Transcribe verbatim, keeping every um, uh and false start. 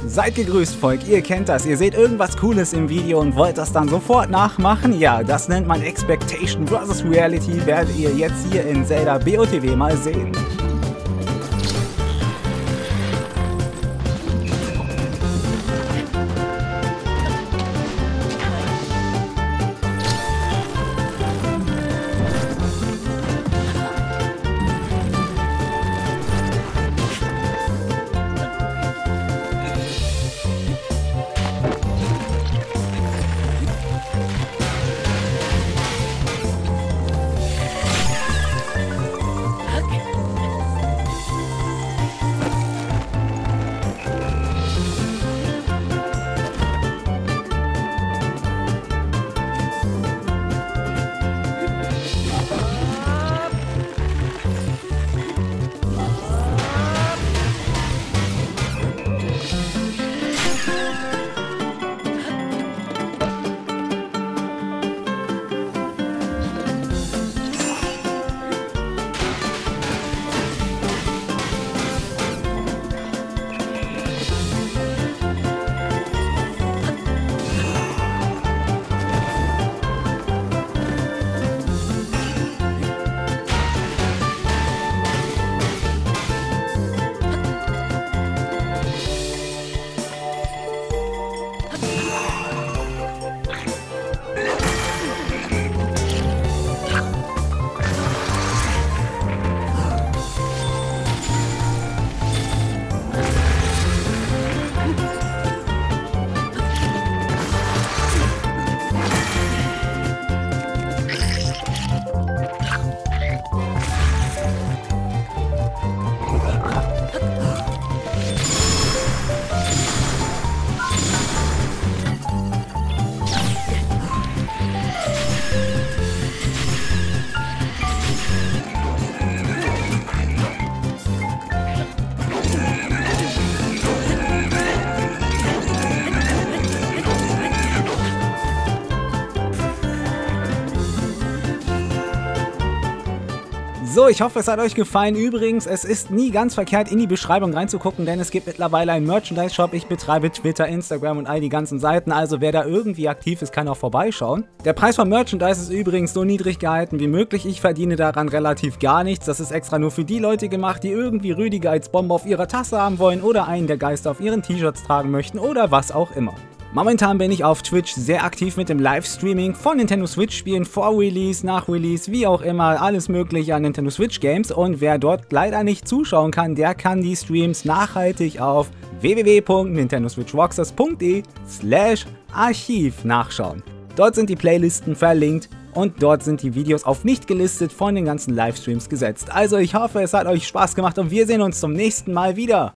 Seid gegrüßt, Volk, ihr kennt das. Ihr seht irgendwas Cooles im Video und wollt das dann sofort nachmachen? Ja, das nennt man Expectation versus Reality, werdet ihr jetzt hier in Zelda B O T W mal sehen. So, ich hoffe, es hat euch gefallen. Übrigens, es ist nie ganz verkehrt, in die Beschreibung reinzugucken, denn es gibt mittlerweile einen Merchandise-Shop. Ich betreibe Twitter, Instagram und all die ganzen Seiten, also wer da irgendwie aktiv ist, kann auch vorbeischauen. Der Preis von Merchandise ist übrigens so niedrig gehalten wie möglich. Ich verdiene daran relativ gar nichts. Das ist extra nur für die Leute gemacht, die irgendwie Rüdiger als Bombe auf ihrer Tasse haben wollen oder einen der Geister auf ihren T-Shirts tragen möchten oder was auch immer. Momentan bin ich auf Twitch sehr aktiv mit dem Livestreaming von Nintendo Switch-Spielen vor Release, nach Release, wie auch immer, alles mögliche an Nintendo Switch-Games, und wer dort leider nicht zuschauen kann, der kann die Streams nachhaltig auf w w w punkt nintendo switch rockstars punkt de slash archiv nachschauen. Dort sind die Playlisten verlinkt und dort sind die Videos auf nicht gelistet von den ganzen Livestreams gesetzt. Also ich hoffe, es hat euch Spaß gemacht und wir sehen uns zum nächsten Mal wieder.